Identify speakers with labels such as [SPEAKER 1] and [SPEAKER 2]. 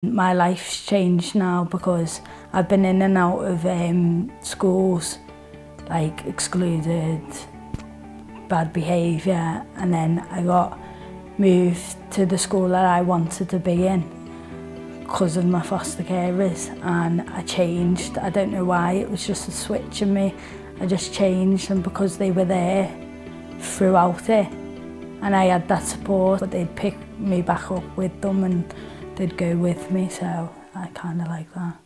[SPEAKER 1] My life's changed now because I've been in and out of schools, like excluded, bad behaviour, and then I got moved to the school that I wanted to be in because of my foster carers, and I changed. I don't know why, it was just a switch in me. I just changed, and because they were there throughout it and I had that support, but they'd pick me back up with them and they'd go with me, so I kind of like that.